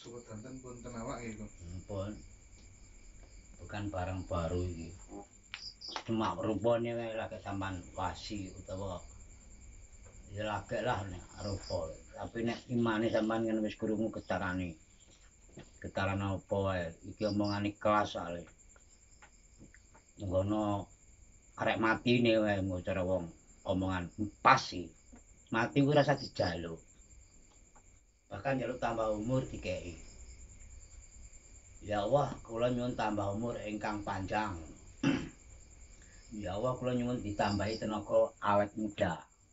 Sewedanten punten awak iku. Pun bukan barang baru iki. Cuma rupane wae lagi sampean wasi utawa ya lagi lah nek rupa. Tapi nek imane sampean ngene wis krungu getarane. Getaran apa wae iki omongane kelas ale. Ngono arek matine wae cara wong omongan pas sih. Mati ku rasa dijaluk. Bahkan jaluk tambah umur dikei. Ya Allah, kula nyuwun tambah umur ingkang panjang. Ya Allah, kula nyuwun ditambahi tenaga awet muda.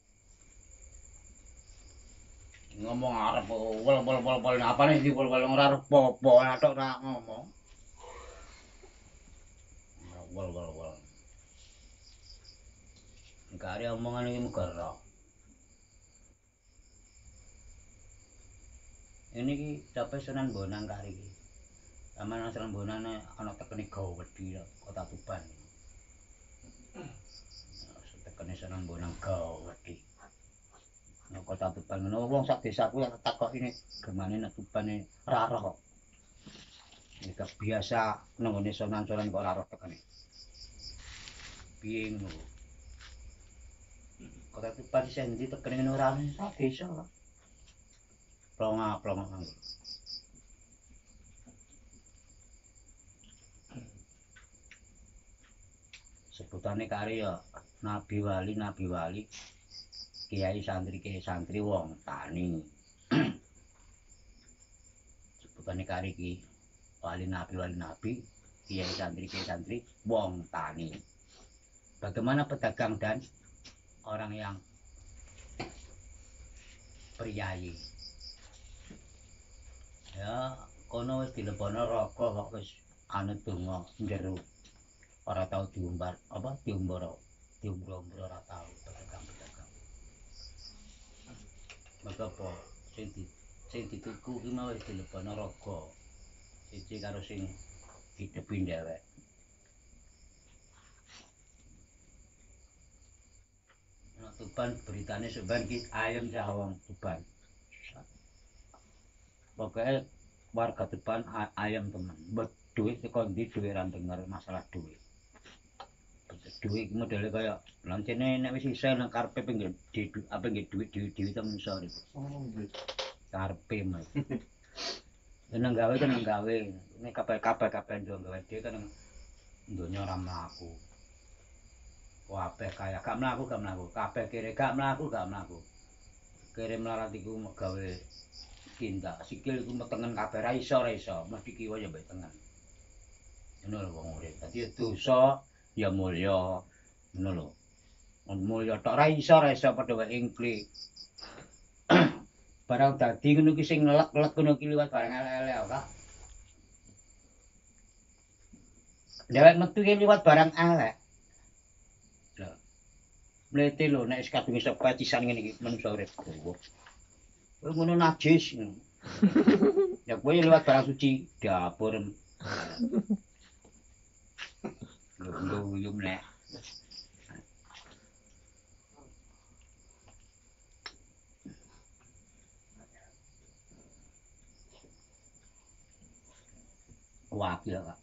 Ngomong arep wol apane iki wol ora arep apa atok ora ngomong. Wol. Kare omongan iki megara. Ini ki cape Sunan Bonang kari iki. Aman Sunan Bonang ana tekene gawe wedi kota Tuban. Tekene Sunan Bonang gawe wedi. Nek kota Tuban ngono wong sak desaku ya takok ini gemane nek Tubane ora roh. Iki biasa nang ngene Sunan kok ora roh tekene. Piye ngono? Kota Tuban sing ndi tekene ngono ora sak desa. Plonga. Sebutane kari ya nabi wali, kiai santri wong tani. Sebutane kari iki wali nabi, kiai santri wong tani. Bagaimana pedagang dan orang yang priayi? Ya, kono wis dilebono raka kok wis anu donga njero. Ora tau diumbar, diumbara ora tau pedagang. Maka apa sing dituku ki mau wis dilebono raga. Siji karo sing hidepi dhewek. Nek Tuban beritane seban ki ayam sawang Tuban. Pokoknya warga Tuban ayam teman. Mbok duit teko ndi duit ra denger masalah duit. Duit modele kaya lancene nek wis isih nang karepe pinggir duit temen iso. Oh nggih. Karepe mah. Nang gawe kan nang gawe. Nek kabeh ndong gawe dhewe kan donya ora mlaku. Kabeh kaya gak mlaku. Kabeh kere gak mlaku. Kere melarat iku gawe tindak sikil iku metengen kabeh ra iso. Mesti kiwa ya mbek tengen. Ngono lho wong urip. Dadi dosa ya mulya. Ngono lho. Mulya tok ra iso padha wae ingklik. Barang dadi ngono ki sing ngelek-elek ngono ki liwat barang elek-elek kok. Dhewek metu ki liwat barang elek. Lho. Mlete lho nek wis kadung iso petisan ngene iki menungso urip. Kowe ngono najis. Ya kowe liwat barang suci dapur. Lho yo nek. Wakil Kak.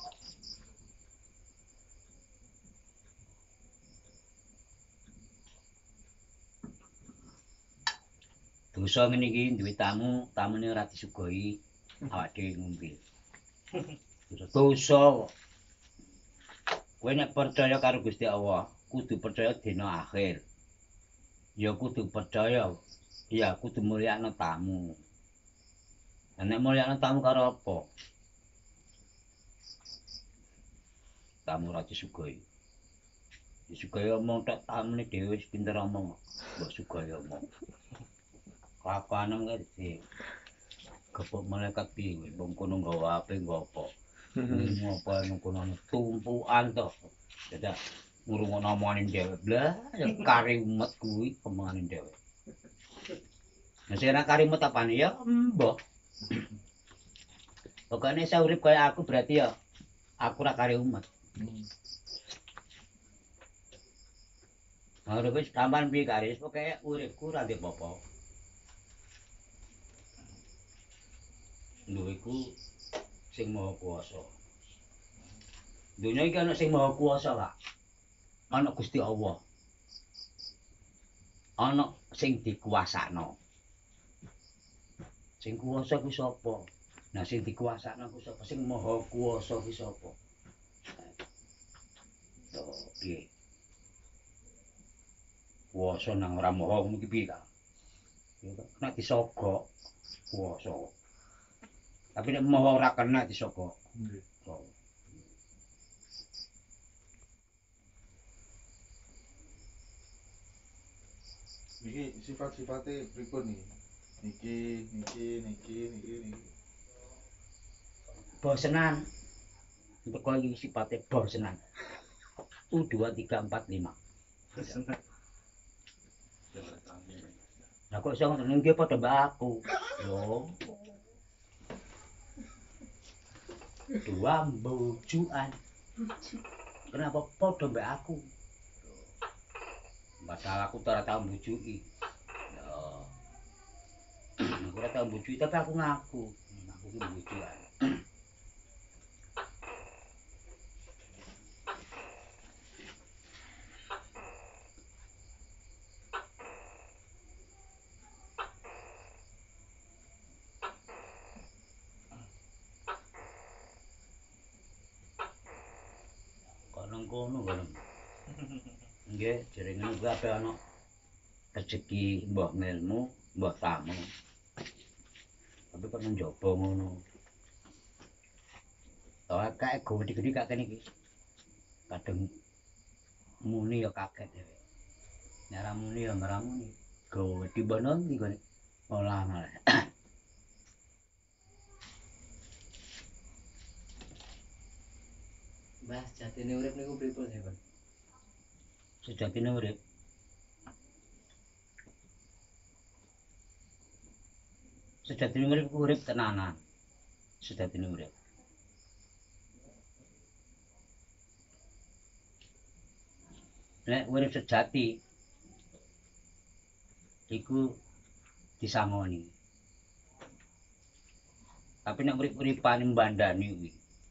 Dosa ngene iki duwe tamune ora disugoi awak dhewe ngombe. Dosa. Kowe nek percaya karo Gusti Allah, kudu percaya dina akhir. Ya kudu percaya, ya kudu mulyakno tamu. Nek mulyakno tamu karo apa? Tamu ora disugoi. Disugoi omong tok tamune dhewe wis pinter omong. Mbok sugoi omong. Kapanem ngerti. Kepok malaikat piye wong kono nggawa ape nggawa apa. Ngopo nang kono tumpukan to. Dadak ngurungokno omongane dhewe. Lah ya karimet kuwi omongane dhewe. Nek ora karimet apane ya mbok. Pokoknya saya urip kaya aku berarti ya aku ora kari umat. Ora wis sampean piye kari pokoke uripku ora ndek apa-apa. lho iku sing maha kuwasa. Donya iki ana sing maha kuwasa, Pak. Ana Gusti Allah. Ana sing dikuwasakno. Sing kuwasa kuwi sapa? Nah sing dikuwasakno kuwi sapa? Sing maha kuwasa kuwi sapa? Tuh, piye? Kuwasa nang ora maha ngono iki piye, Kang? Nek disogok kuwasa. Tapi nek maha ora kena disogok. Nggih. Oh. Iki sifat-sifate pripun iki? Niki. Bosenan. Teko iki sipate bosenan. 1 2 3 4 5. Lah kok iso ngono iki padha mbak aku. Lho. Dua bujuan. Kenapa padha mbak aku? Padahal aku ora tau mbujuki. Ya. Aku ora tau mbujuki tapi aku ngaku. Aku ki mbujukan. Kono bareng. Nggih, jenenge kuwi ape ana rezeki mbah ngelmu, mbah tamu. Tapi kok njaba ngono. Ora kae gede-gede kak kene iki. Kadang muni ya kaget dhewe. Nek ora muni ya ora muni. Gawe timbana iki kene. Olah malah. Mbah, jatine urip niku pripun ya, Pak? Sejatine urip. Sejatine urip ku urip tenanan. Sejatine urip. Nek urip sejati iku disangoni. Tapi nek urip-uripan mbandani kuwi.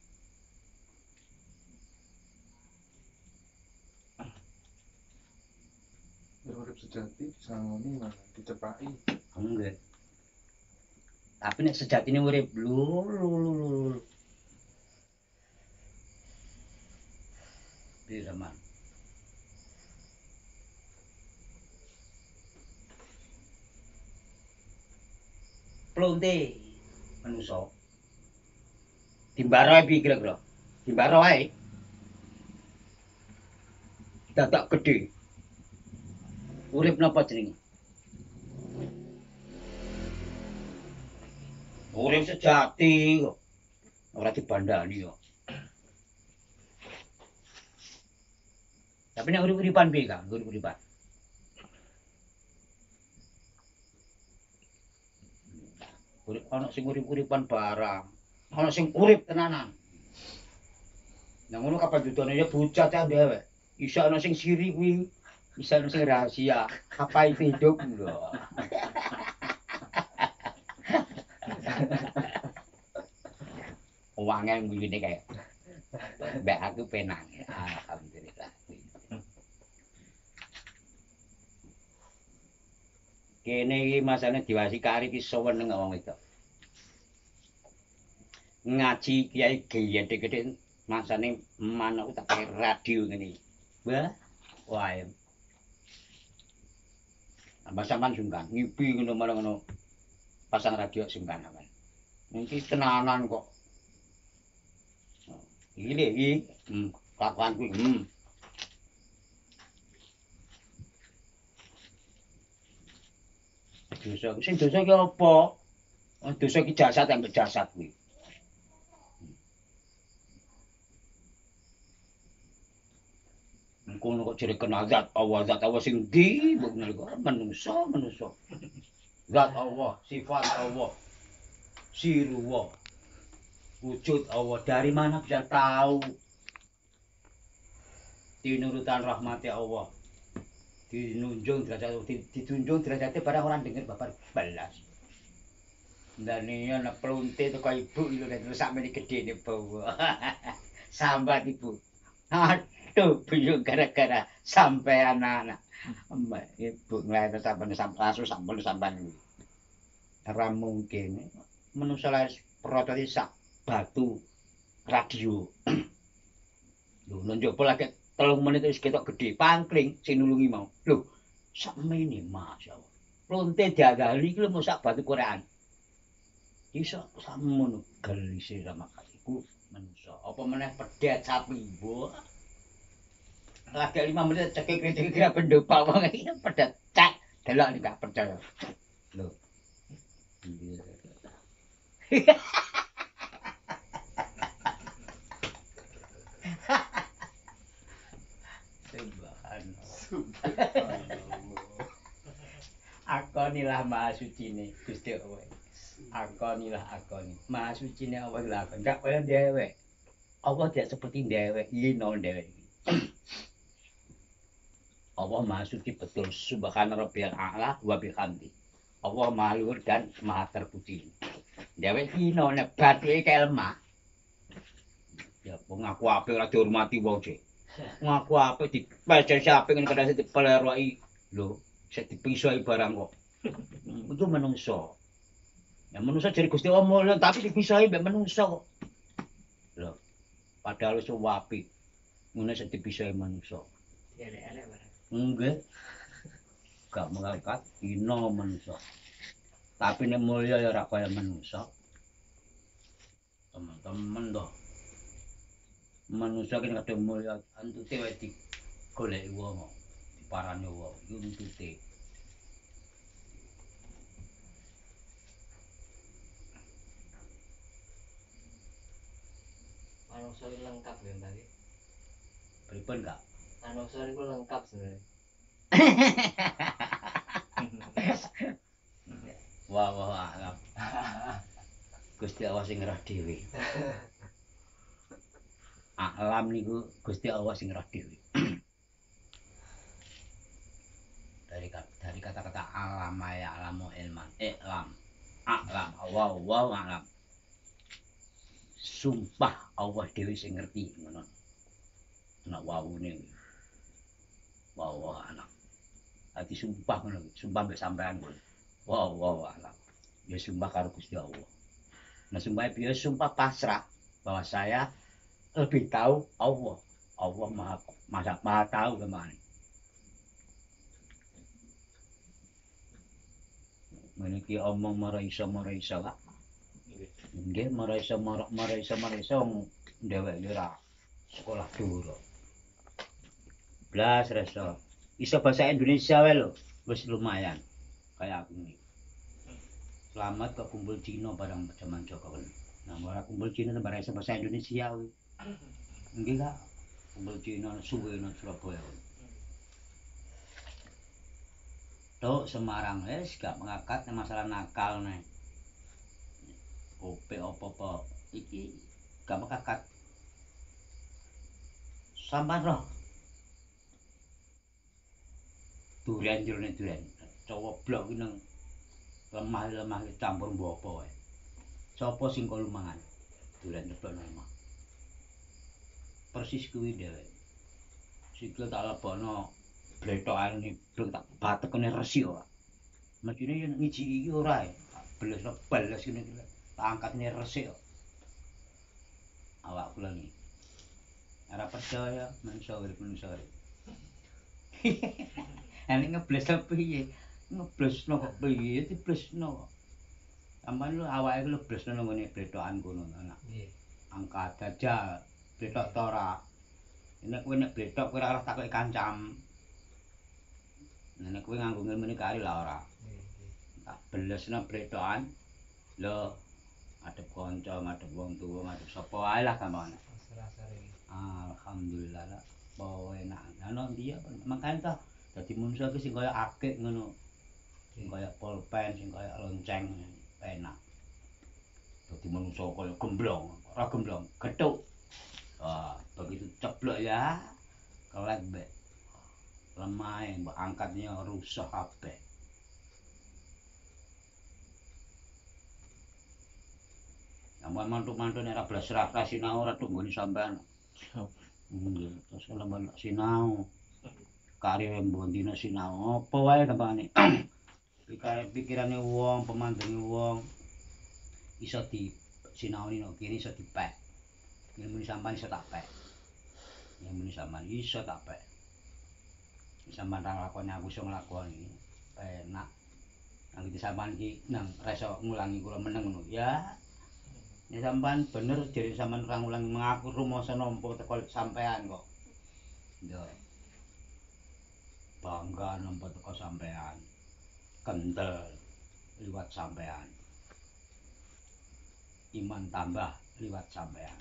Urip sejati disangoni malah dicepaki. Enggak. Tapi nek sejatine urip lho. Piye zaman? Plonte manusa. Dimbaro ae piye kira-kira? Dimbaro ae. Dadak gedhe. Urip napa jenenge? Urip sejati kok. Ora dibandani kok. Tapi nek urip-uripan piye, Kang? Urip-uripan. Urip ana sing urip-uripan barang, ana sing urip tenanan. Nah ngono kapan dudone ya bocah cah dhewe. Iso ana sing siri kuwi, bisa ana sing rahasia. Apa itu hidup lho. Wangen ngene kae. Mbak aku penang. Alhamdulillah. Kene iki masane diwasi kari ki seneng wong itu. Ngaji kiai gede-gede masane manuk tak kaya radio ngene iki. Wah, wae. Ambas sampean sungkan ngipi ngono malah ngono. Pasang radio sungkan sampean. Iki tenanan kok. Iki lho iki, kelakuan kuwi. Dosa sing dosa ki apa? Dosa ki jasad ambek jasad kuwi. Kono kok jere kenal zat Allah sing ndi bener kok manusa. Zat Allah, sifat Allah, sirullah, wujud Allah. Dari mana bisa tahu? Dinurutan rahmati Allah. Didunjung derajatnya barang orang dengar babar balas. Ndane ana pelunte teko ibu lho nek terus sakmene gedene bawa. Sambat ibu. Aduh, buyung gara-gara sampean anak. Mbak ibu nglair sampean sampean kuwi. Ora mungkin. Menungso lair prototis sak batu radio. Lho nunjuk lagi 3 menit wis ketok gedhe pangkling sing nulungi mau. Lho, sakmene masyaallah. Lonte diadali iki lho mung sak batu korean. Iso sakmono gelise sama iku menungso. Apa meneh pedet sapi, Bu. Lagi 5 menit cekik kira pendopa wong iki pedet cek. Delok nek gak percaya. Lho. Akonilah maha sucine Gusti Allah. Akonilah akoni. Maha sucine Allah lah. Enggak kaya dewek. Allah tidak seperti dewek. Ino dewek. Allah maha suci betul. Subhana rabbiyal a'la wa bihamdi. Allah maha luhur dan maha terpuji. Dewek ino nek bathuke kelmah. Ya ngaku apik ora dihormati wong sik. Ngaku apik dipecesi apik ngene kadang dipeleroki. Lho, sik dipisoi barang kok. Itu menungso. Ya menungso jare Gusti Allah mulya tapi dipisoi mbek menungso kok. Lho, padahal wis apik. Ngene sik dipisoi menungso. Elek-elek barang. Nggih. Gak mengangkat ino menungso. Tapi nek mulya ya ora kaya menungso. Teman-teman toh. Manungsa kene kadang mulya antute wae digoleki wong. Diparani wong, iku antute. Manungsa iki lengkap ya, Mbak. Pripun Kak? Manungsa iku lengkap sebenarnya. Wah, alam. Gusti Allah sing ngerah dhewe. Alam niku Gusti Allah sing ngerah dhewe. Dari kata-kata alam ya alamu ilman. Alam. Allah alam. Sumpah Allah dhewe sing ngerti ngono. Nek wawune. Alam. Ati sumpah ngono, sumpah mbek sampean. Alam. Ya sumpah karo Gusti Allah. Nah sumpah piye sumpah pasrah bahwa saya lebih tahu Allah. Allah maha tahu kemana. Meniki omong maraiso lah. Nggih maraiso dhewek ora sekolah dhuwur. Blas reso. Iso bahasa Indonesia wae lho. Wis lumayan. Kayak aku ini. Selamat kok kumpul Cina barang zaman Jokowi. Nah, ora kumpul Cina barang iso bahasa Indonesia kuwi. Nggih Kak. Kumpul Cina suwe nang Surabaya. Tok Semarang wis gak mengakat masalah nakal nih. Ope apa-apa iki gak mengakat. Sampan roh. Durian jerone durian. Cowoblok ki nang lemah campur mbapa wae. Sapa sing kok lumangan? Durian ceplok nang omah. Persis kuwi dhewe. Sikil tak lebokno blethokane tak batekne resi ora. Mesine yen ngiji iki ora e. Belesno bales ngene iki. Tak angkatne resik kok. Awak kula ni. Ora percaya manungsa urip manungsa. Ane ngebles piye? Ngeblesno kok piye diblesno kok. Sampeyan lho awake lho blesno nang ngene blethokan kono anak. Nggih. Angkat aja blethok ta ora. Nek kowe nek blethok kowe ora takoki kancam. Nek kowe nganggo ngene kari lah ora. Tak blesno blethokan. Lho ngadep kanca, ngadep wong tuwa, ngadep sapa wae lah gampangane. Alhamdulillah lah. Bawa enak. Ana ndi ya makane ta dadi manusa ki sing kaya akik ngono. Sing kaya pulpen, sing kaya lonceng enak. Dadi manusa kaya gemblong, ora gemblong, gethuk. Wah, begitu ceblok ya. Kelek mbek lemahe mbok angkatnya rusak kabeh. Sampeyan mantu-mantu nek ora blas ra sinau ora tunggone sampean. Nggih, terus kalau sinau. Karir mbondina sinau apa wae gampangane. Pikirane wong, pemandenge wong iso di sinaoni no kene iso dipek. Ilmu sampean iso tak pek. Ilmu sampean iso tak pek. Sampeyan ra nglakoni aku iso nglakoni. Penak. Nang iki sampean iki nang ra iso ngulangi kula meneng ngono. Ya. Nek sampean bener jare sampean ora ngulangi mengaku rumangsa nampa teko sampean kok. Yo. Bangga nampa teko sampean. Kentel liwat sampean. Iman tambah liwat sampean.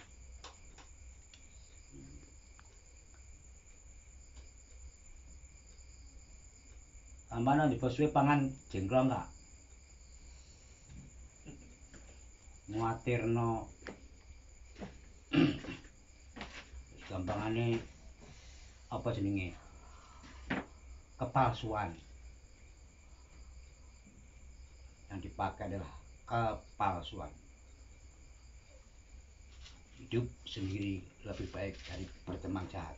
Sampeyan di pos pangan jengkrong enggak? Nguatirno gampangane apa jenenge? Kepalsuan. Yang dipakai adalah kepalsuan. Hidup sendiri lebih baik dari berteman jahat.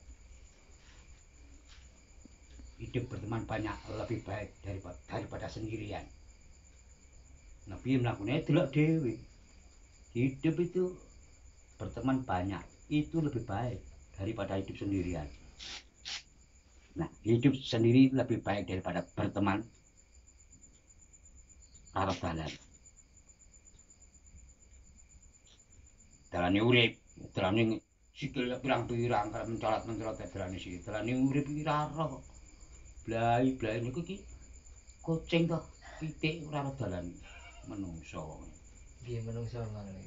Hidup berteman banyak lebih baik daripada sendirian. Nabi melakukannya delok dewe. Hidup itu berteman banyak itu lebih baik daripada hidup sendirian. Nah, hidup sendiri lebih baik daripada berteman karo dalan. Dalane urip, dalane sikil pirang-pirang karo mencolot-mencolot dalane sikil. Dalane urip iki ra ora. Blai-blai niku iki kucing to, pitik ora ora dalan menungso wong. Piye menungso ngono iki.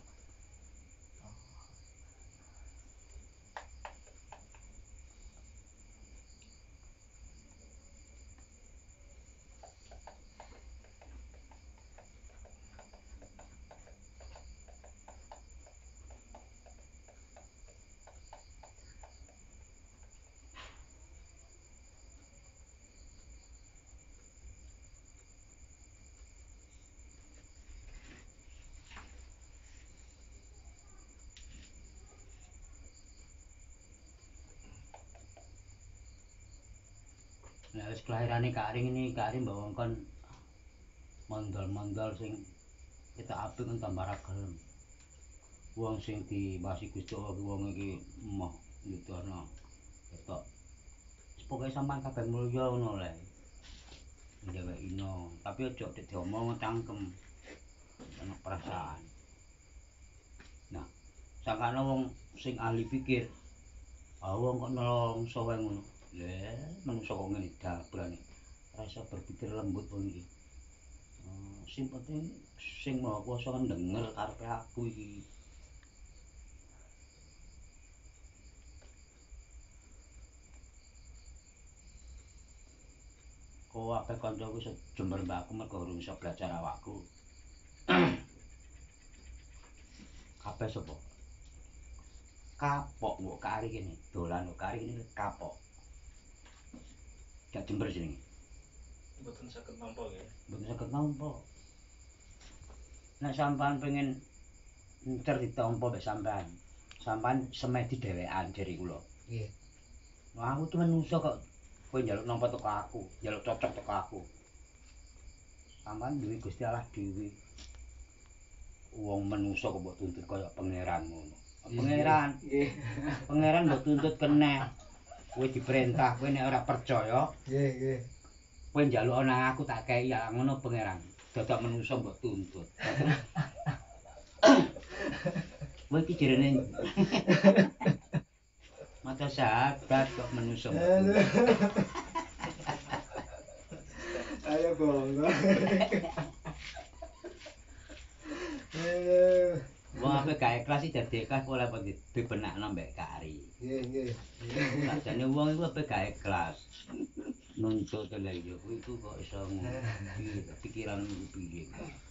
Nah, wis kelahirane Karing ini, Karing bawa kon mondol-mondol sing kita apik kan tambah ra gelem. Wong sing dibasi Gusti Allah wong iki emoh nyutono ketok. Pokoke sampean kabeh mulya ngono le. Dheweke ino, tapi aja diomong cangkem. Ana perasaan. Nah, sangkane wong sing ahli pikir, wong kok nelongso wae ngono. Lha, menungso kok ngene dabrane. Rasa berpikir lembut wong iki. Sing penting sing Maha Kuwasa ndenger karepe aku iki. Kok ape kancaku iso jember mbakku mergo urung iso belajar awakku. Kabeh sapa? Kapok kok kari kene, dolan kok kari kene kapok. Gak jember jenenge. Mboten saged nampa ya. Mboten saged nampa. Nek sampean pengen ncer ditampa mek sampean, sampean semedi dhewean jare kula. Nggih. Wah, aku tuh menungso kok kowe njaluk nampa teko aku, njaluk cocok teko aku. Sampean duwe Gusti Allah dhewe. Wong menungso kok mbok tuntut kaya pangeran ngono. Pangeran. Nggih. Pangeran mbok tuntut keneh. Kowe diperintah, kowe nek ora percaya, Nggih, nggih. kowe njaluk ana aku tak kei ya ngono pangeran. Dadak menungso mbok tuntut. Kowe iki jerene mata sahabat kok menungso mbok tuntut. Ayo bonggo. Wong ape gak ikhlas iki dadi ikhlas ora apa dibenakno mbek Kari. Nggih, nggih. Sajane wong iku ape gak ikhlas. Nuntut lha yo kuwi iku kok iso pikiranmu piye.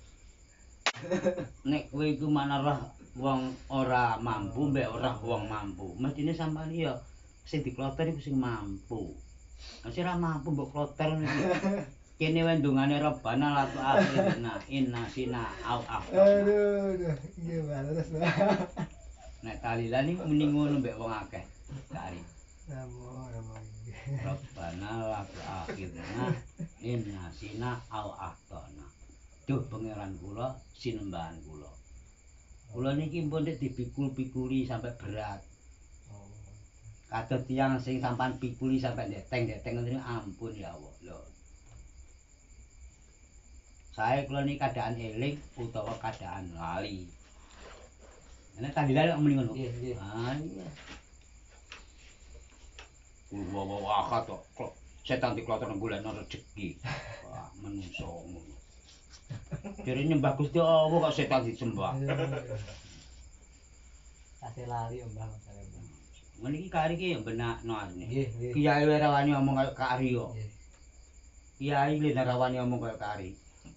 Nek kowe iku manarah wong ora mampu mbek ora wong mampu, mestine sampean ya sing dikloter iku sing mampu. Nek ora mampu mbok kloter kene wae ndongane Rabbana la tu'akhirna inna sina au Aduh, gimana terus Mbak? nek tahlilan iki muni ngono mbek wong akeh kari Namo ini. Rabbana la tu'akhirna inna sina au akhtana duh pangeran kula sinembahan kula kula niki pun dipikul-pikuli sampai berat kados tiyang sing sampan pikuli sampai ndeteng-ndeteng ngene ampun ya Allah lho saya kula niki keadaan eling utawa keadaan lali nek tahlilan kok muni ngono Nggih. ah iya wah kok setan diklotor golekno rezeki wah menungso ngono jare nyembah Gusti Allah kok setan disembah Kasih lari Mbak masalah Mbak. ngene iki kari iki ya benakno asline Nggih, nggih. kiai wae rawani ngomong kaya kari kok Nggih. kiai le rawani ngomong kaya kari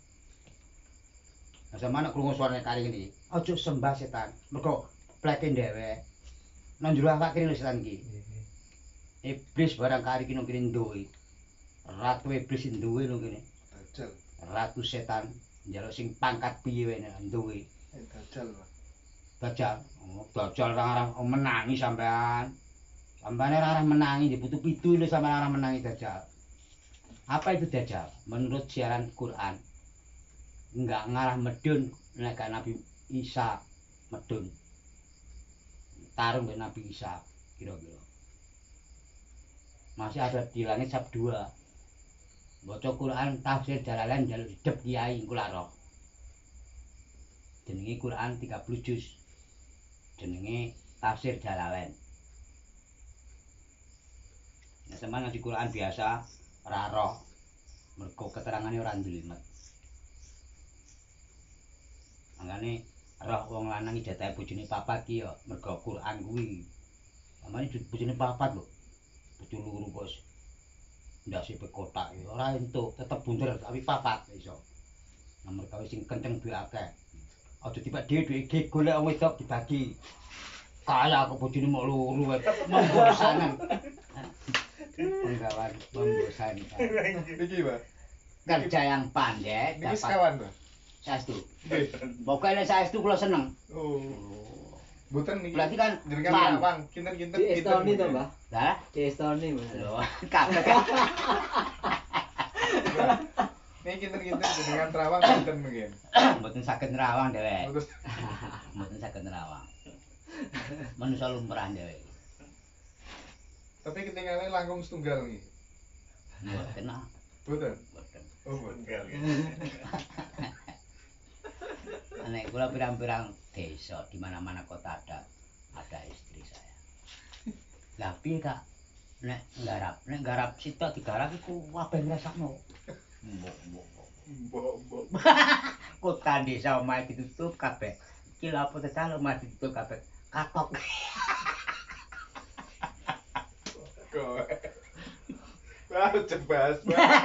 sama anak krungu suarane kari ngene iki aja sembah setan mergo pleke dhewek nang jero awak kene lho setan iki iblis barang kari kene kene duwe ratu iblis duwe lho kene Dajjal. ratu setan njaluk sing pangkat piye wae duwe Dajjal, Pak. Dajjal oh Dajjal arah menangi sampean sampean arah menangi di pitu-pitu lho sampean arah menangi Dajjal apa itu Dajjal menurut siaran Quran enggak ngarah medun nek Nabi Isa medun tarung dengan Nabi Isa kira-kira masih ada di langit sab 2 baca Quran tafsir Jalalain jaluk hidup kiai engko roh jenenge Quran 30 juz jenenge tafsir Jalalain nek sampeyan ngaji Quran biasa ora roh mergo keterangane ora njlimet mangane roh wong lanang ijatahe bojone papat ki ya mergo Quran kuwi sampeyan bojone papat lho bojo loro bos ndase pe kotak ora entuk tetep bunder tapi papat iso nomor kawe sing kenceng duwe akeh aja tiba dhewe golek wong wedok dibagi kaya kok bojone mok loro wae membosanan penggawan membosankan Niki, Pak. kerja yang pandai Niki dapat sekawan, Pak. saestu Nggih. pokoknya saestu kula seneng Oh. Mboten niki. berarti kan jenengan pan. Bang, kinten-kinten Di Estoni to, Mbak? Lah Di Estoni Mbak. lho kabeh Niki kinten-kinten jenengan terawang kinten mungkin. mboten saged nerawang dhewek Terus mboten saged nerawang manusa lumrah dhewek tapi ketinggalan langkung setunggal niki. mboten ah Mboten. mboten Oh, mboten. nek kula pirang-pirang desa di mana-mana kota ada istri saya lah piye Kak nek nggarap sitok digarap iku kabeh ngrasakno Mbok. kota desa omahe ditutup kabeh iki lha apa tetale omahe ditutup kabeh katok Kok. Wah, jebas.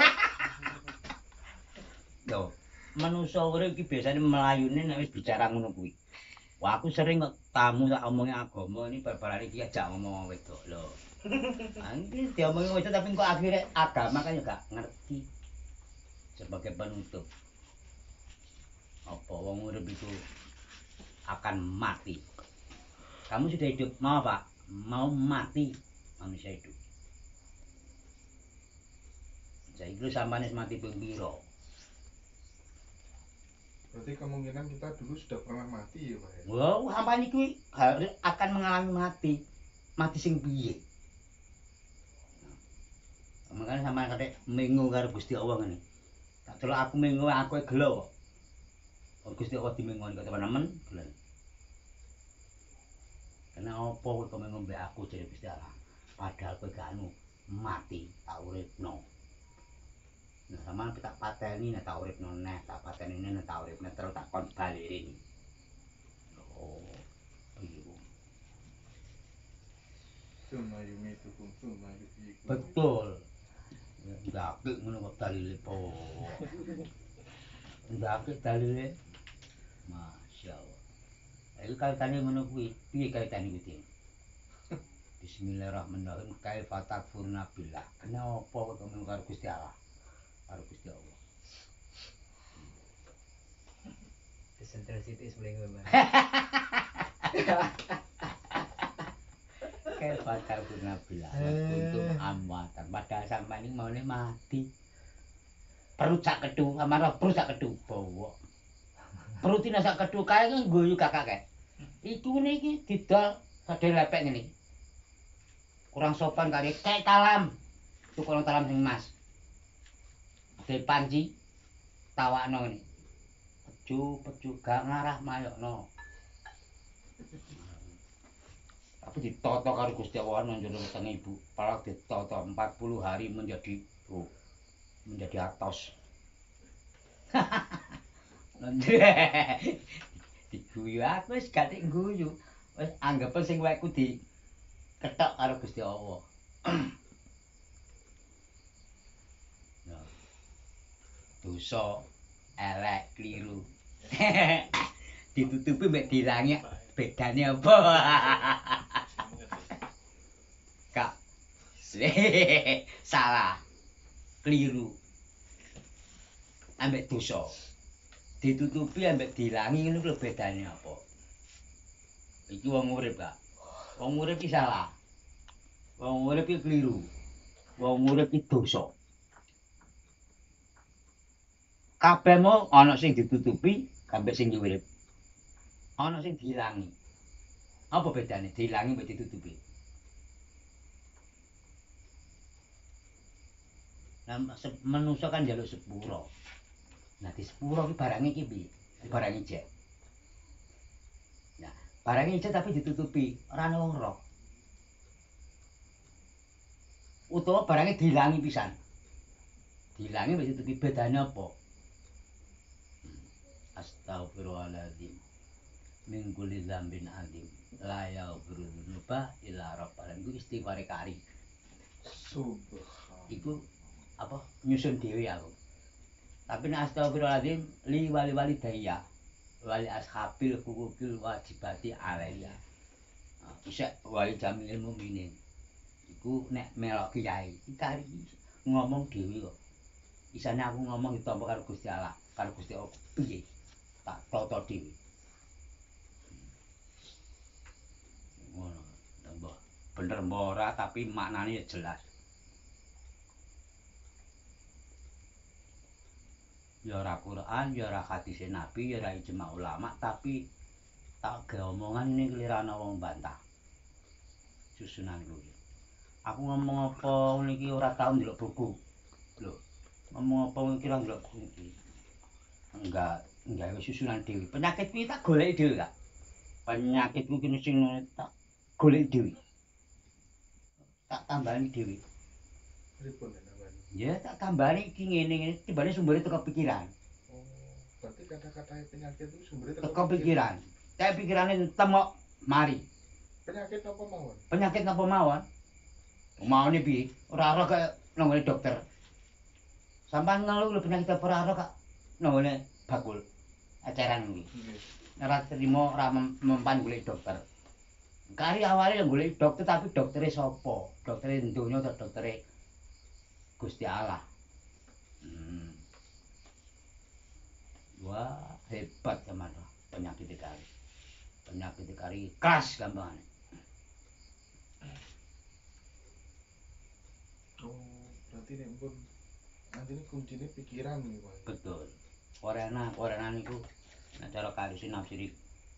lho manusa urip iki biasane melayune nek wis bicara ngono kuwi wah aku sering kok tamu tak omongi agama ini bar-baran iki ajak ngomong wedok lho iki diomongi wedok tapi kok akhirnya agama kan juga ngerti sebagai penutup apa wong urip itu akan mati kamu sudah hidup mau Pak mau mati manusia hidup saya itu sampai mati ping piro Berarti kemungkinan kita dulu sudah pernah mati ya, Pak ya? wow sampai ini akan mengalami mati sing piye makanya sama kate mengu karo Gusti Allah ngene tak delok aku mengu aku gelo kok Gusti Allah dimengoni kok teman-teman gelen karena apa kok mengu mbek aku jare Gusti Allah padahal kowe gak anu mati tak uripno nah sama tak pateni nek tak uripno neh tak pateni nek tak uripno terus tak kon balirin oh iya Suma yumi tukum suma yufikum. betul ndake ngono kok dalile po ndake dalile masyaallah iki kaitane ngono kuwi piye kaitane kuwi Bismillahirrahmanirrahim kaifa takfuruna billah kenapa kok karo Gusti Allah karo Gusti Allah. Desentrasitis paling Mbah. Kayak bakal guna bilang untuk amatan padahal sampai ini mau mati perut sak kedu amarah perut sak kedu bawa perutina sak kedu kae ngguyu kakak kae iku niki didol sadhe lepek ngene kurang sopan kali kayak talam tukang talam sing mas de panci tawakno ngene peju gak ngarah mayokno tapi ditoto karo Gusti Allah nang wetenge ibu. Pala ditoto 40 hari menjadi atos. Diguyu aku wis gak guyu. Wis anggapan sing wekku diketok karo Gusti Allah. Nah. Dosa elek kliru. Ditutupi mek dilangi bedane apa? Kak. Salah. Keliru. Ambek dosa. Ditutupi ambek dilangi ngono lho bedane apa? Iki wong urip, Kak. Wong urip iki salah. Wong urip iki keliru. Wong urip iki dosa. Kabeh mau ana sing ditutupi, kabeh sing urip. Ana sing dilangi. Apa bedane dilangi mbek ditutupi? Nah, manusa kan njaluk sepuro. Nah, di sepuro ki barange iki piye? Barang ijek. Nah, barang ijek tapi ditutupi, ora ana wong roh. Utawa barangnya dilangi pisan. Dilangi mbek ditutupi bedane apa? Astagfirullahaladzim. Min kulli dzambin adzim. La yaghfiru dzunuba illa rabbal alamin. Iku istighfar kari. Subhanallah. Iku apa nyusun dhewe aku. Tapi nek astagfirullahaladzim li wali daya wali ashabil hukukil wajibati alaiya. Bisa wali jamil mukminin. Iku nek melok kiai, kari ngomong dhewe kok. Isane aku ngomong ditampa karo Gusti Allah, karo Gusti Allah piye? Tak tata dhewe. Ngono, tambah bener ora tapi maknane jelas. Ya ora Quran, ya ora hadis Nabi, ya ora ijma ulama, tapi tak gawe omongan ini kelirane wong bantah. Susunan kuwi. Aku ngomong apa niki ora tau ndelok buku. Lho, ngomong apa niki ora ndelok buku iki. Enggak susunan dhewe. Penyakit kuwi tak goleki dhewe, Kak. Penyakitku kene sing tak goleki dhewe. Tak tambani dhewe. Pripun namanya? Ya tak tambani iki ngene timbane sumbere teko pikiran. Oh, berarti kata-kata penyakit itu sumbernya Teko pikiran. Kayak pikirane temok mari. Penyakit apa mawon? Penyakit napa mawon? Maune piye? Ora kaya nang dokter. Sampeyan ngeluh lho penyakit apa ora kak? Nang bakul. Acaran kuwi. Nggih. Ora trimo ora mempan golek dokter. Kari awale yo golek dokter tapi doktere sapa? Doktere donya atau doktere Gusti Allah. Wah, hebat teman penyakit kari. Penyakit kari keras gampangane. Oh, berarti nek pun nanti ini kuncinya pikiran nih, Pak. Betul. Korena niku nek cara kari sinafsiri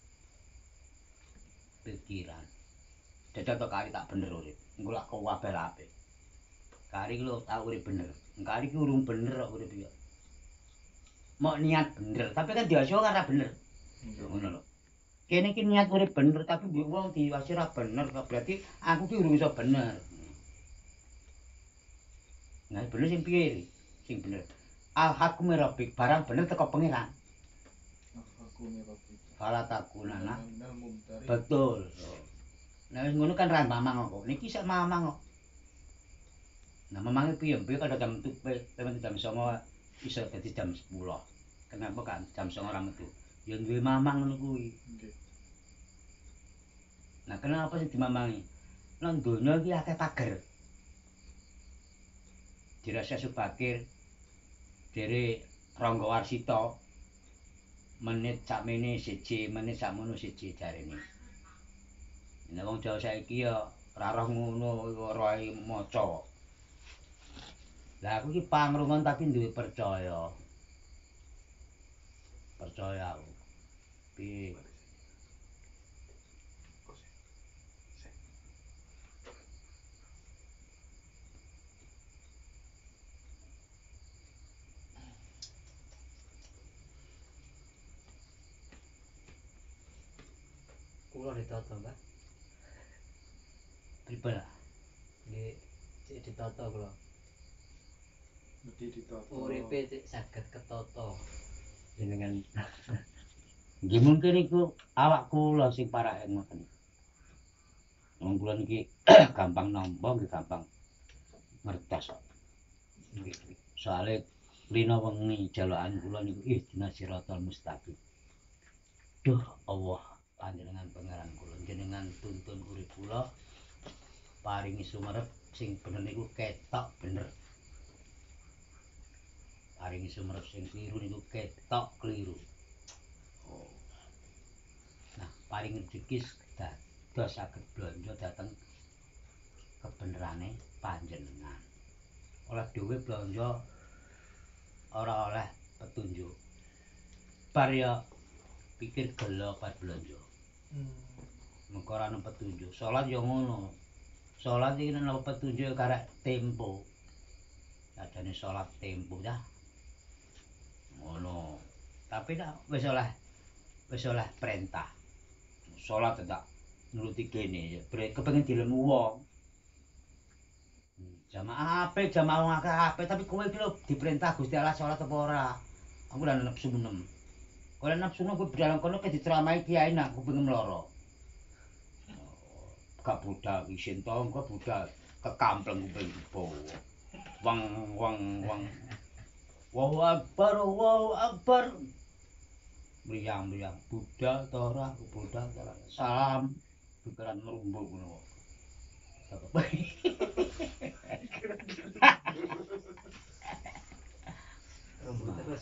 pikiran. Dadi to kari tak bener urip. Engko lak kabeh apik. Kari lho tak urip bener. Kari ki urung bener kok urip ya. Mau niat bener, tapi kan diwasi ora bener. Ngono lho. Kene iki niat urip bener tapi mbok wong diwasi ora bener kok berarti aku ki urung iso bener. Nah, bener sing piye? Sing bener. Al haqmu rabbik, barang bener teko pangeran. Aku ngerti. Fala takunana. Minal mumtari. Betul. Nah, wis ngono kan ra mamang kok. Niki sak mamang kok. Nah, mamange piye? Piye kada jam jam 09.00 iso dadi jam 10. Kenapa kan jam 09.00 ora metu? Ya duwe mamang ngono kuwi. Nggih. Nah, kenapa sih dimamangi? Nang donya iki akeh pager. Dirasa Subakir Dere Rangga Warsita menit sakmene siji, menit sakmono siji jarene. Nek wong Jawa saiki ya ora roh ngono ora maca. Lah aku iki pangrungon tapi duwe percaya. Percaya aku. Piye? Kulo ditoto, Mbak. Pripun lah? Cek ditoto kulo. Mesti ditoto. Uripe cek saged ketoto. Jenengan nggih mungkin iku awak kula sing parake ngoten. Wong kula niki gampang nampa nggih gampang ngertos. Nggih. Soale lina wengi jalukan kula niku ihdinas siratal mustaqim. Duh Allah panjenengan pangeran kula jenengan tuntun urip kula paringi sumerep sing bener niku ketok bener. Paringi sumerep sing kliru niku ketok kliru. Nah, paring rezeki dados saged blanja dhateng kebenerane panjenengan. Oleh dhewe blanja ora oleh petunjuk. Bar ya pikir gelo bar blanja. Mengko ora ana petunjuk. Salat ya ngono. Salat iki ana petunjuk karek tempo. Sajane salat tempo ya. Ngono. Tapi nek wis oleh perintah. Salat tak nuruti kene ya kepengin dilemu wong. Jamaah apik, jamaah wong akeh tapi kowe iki lho diperintah Gusti Allah salat apa ora? Aku lha nafsu menem. Kowe nafsu kowe berdalam kono ke diceramahi kiai nak kuping mloro. Gak budal isin tonggo budal kekampleng kuping jebo. Wang. Allahu Akbar, Allahu Akbar. Mriyang budal ta ora, budal ta ora. Salam pikiran merumbuk ngono. Rambut terus.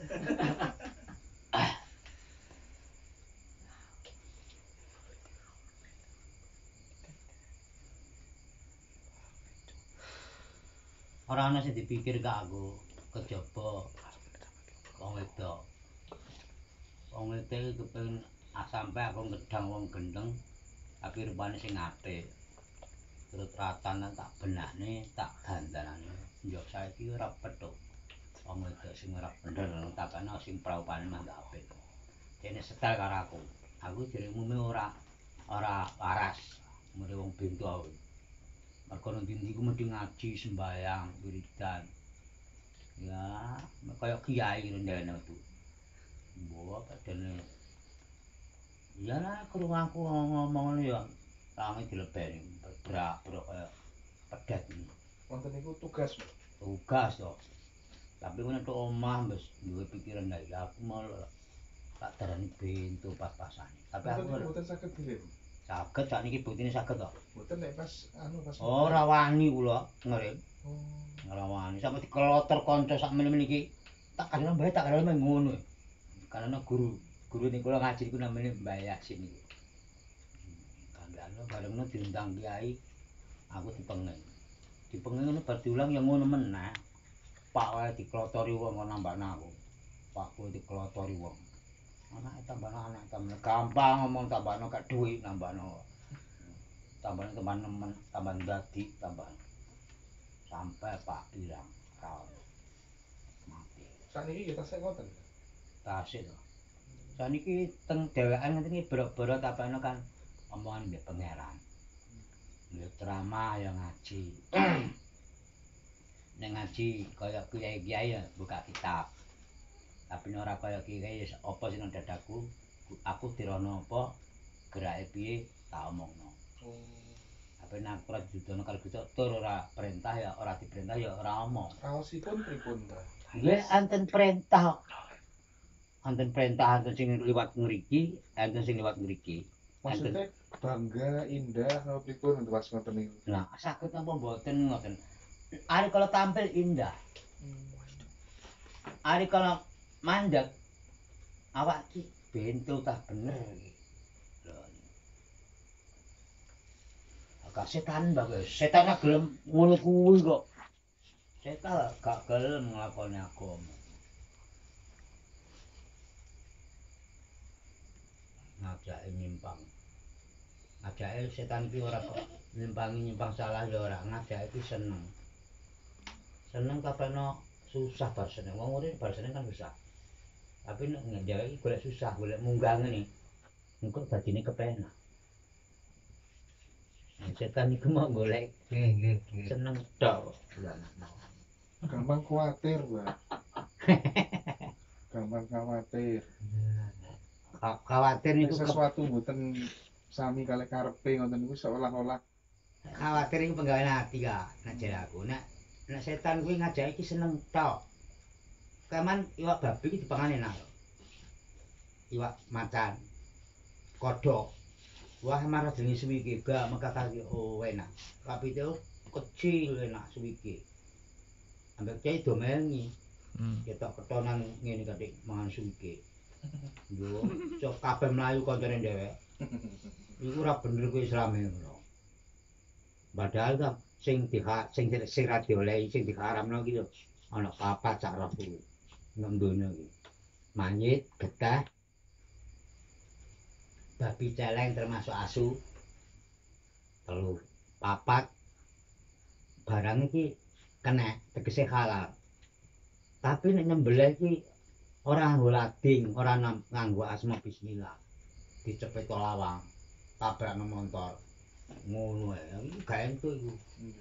Ora ana sing dipikir kanggo kejaba wong wedok. Wong wedok iki kepengin sampe aku ngedang wong gendeng tapi rupane sing apik. Terus ratanan tak benakne, tak dandanane. Yo saiki ora petuk. Wong wedok sing ora bener takane sing praupane mah gak apik. Dene setel karo aku. Aku jare umume ora waras. Mule wong bento aku. Mergo nang ndi-ndi ku mesti ngaji, sembayang, wiridan. Ya, kaya kiai rendene itu. Mbok padane. Ya lah krungu aku ngomong ngono ya. Tangi dilebeni, brak-brak kaya pedet. Wonten niku tugas. Tugas to. Tapi kene tok omah wis duwe pikiran lah ya aku mau tak darani bento pas-pasane. Tapi aku mboten saged ngirim. saged sakniki buktine saged to. Mboten nek pas pas. Ora wani kula ngirim. Oh. Ora wani sampe dikelotor kanca sak meneh iki. Tak kadang bae tak kadang ngono. Karena guru niku kula ngaji niku namanya Mbah Yasin niku. Kandhane barengno diundang kiai aku dipengen. Dipengen ngono bar diulang ya ngono meneh. Pak wae diklotori wong kok nambahna aku. Pak kuwi diklotori wong. Anake tambahno anak tambah gampang ngomong tambahno gak duit nambahno. Tambahno tambah nemen, tambah dadi tambah. Sampai Pak bilang kau mati. Sakniki ya tasih ngoten. Tasih to. Saniki teng dhewekan ngene iki brok-brok tapane kan omongan mbek pangeran. Ya ceramah ya ngaji. Nek ngaji kaya kiai-kiai ya buka kitab. Tapi ora kaya kiai apa sing nang dadaku, aku dirono apa, gerake piye tak omongno. Oh. Tapi nek ora didudono karo Gusti tur ora perintah ya ora diperintah ya ora omong. Raosipun pripun ta? Nggih anten perintah. Anten perintah anten sing liwat ngriki, anten sing liwat ngriki. Maksudnya bangga, indah, apa pripun untuk pas ngoten niku? Nah, saged napa mboten ngoten. Ari kalau tampil indah. Ari kalau mandek awak ki bento tah bener iki. Lho. Agak setan bagus. Setan gelem ngono kuwi kok. Setan gak gelem nglakoni agama. Ngajake nyimpang. Ngajake setan ki ora kok nyimpang salah ya ora, ngajake ki seneng. Seneng kapeno susah bar seneng. Wong urip bar seneng kan susah. Tapi nek ngajake ki golek susah, golek munggah ngene. Engko dadine kepenak. Setan iku mau golek Nggih. seneng tok. Gampang kuatir, Mbak. Gampang khawatir. Khawatir Nek niku sesuatu mboten sami kalih karepe ngoten niku seolah-olah khawatir iku penggawean ati ka, nek jare aku. Nek setan kuwi ngajake iki seneng tok. Kaman iwak babi iki dipangan enak. Iwak macan, kodhok. Wah marah jenis suwike, gak mekakake enak. Tapi itu kecil enak suwike. Ambek cai domengi. Ketok ketonan ngene katik mangan suwike. Yo, cok kabeh mlayu kancane dhewek. Iku ora bener kuwi Islame ngono. Padahal kan sing ra diolehi sing diharamno iki lho ana papat sak roh kuwi. Nang donya iki. Manyit, getah, babi celeng termasuk asu. 3, 4 barang iki kena tegese halal. Tapi nek nyembelih iki ora nganggo lading, ora nganggo asma bismillah. Dicepet lawang, tabrakno montor. Ngono ae. Iku gak entuk iku.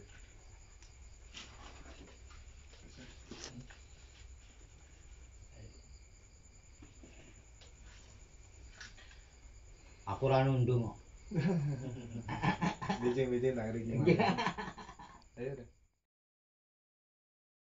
Aku ora nundung kok. Bijing-bijing tak riki. Ayo deh.